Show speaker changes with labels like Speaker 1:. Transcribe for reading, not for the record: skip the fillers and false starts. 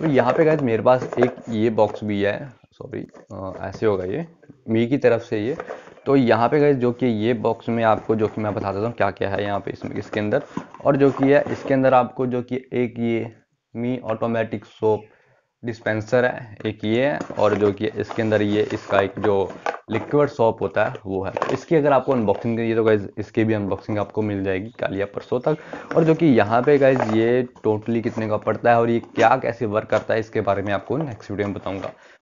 Speaker 1: तो यहाँ पे गाइज मेरे पास एक ये बॉक्स भी है, सॉरी ऐसे होगा ये मी की तरफ से ये। तो यहाँ पे गाइज जो कि ये बॉक्स में आपको जो कि मैं बता देता हूँ क्या क्या है यहाँ पे इसमें इसके अंदर। और जो कि है इसके अंदर आपको जो कि एक ये मी ऑटोमेटिक सोप डिस्पेंसर है, एक ये है, और जो कि इसके अंदर ये इसका एक जो लिक्विड सोप होता है वो है। तो इसकी अगर आपको अनबॉक्सिंग करिए तो गाइज इसकी भी अनबॉक्सिंग आपको मिल जाएगी कल या परसों तक। और जो कि यहाँ पे गाइज ये टोटली कितने का पड़ता है और ये क्या कैसे वर्क करता है इसके बारे में आपको नेक्स्ट वीडियो में बताऊंगा।